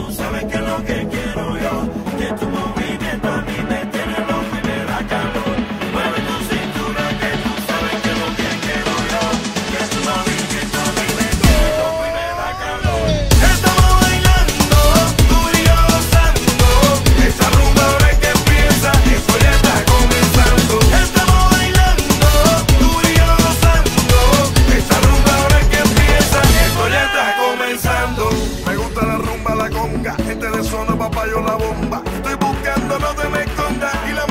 tú sabes que es lo que quiero yo. Que tu movimiento a mí me tiene loco y me da calor. Mueve tu cintura, que tú sabes que es lo que quiero yo. Que tu movimiento a mí me tiene loco y me da calor. Estamos bailando, tú y yo gozando. Esa rumba ahora es que empieza, esto ya está comenzando. Estamos bailando, tú y yo gozando. Esa rumba ahora es que empieza, esto ya está comenzando. Me gusta la rumba, la conga, gente de zona, papayo, la bomba. Estoy buscando, no te me escondas. Y la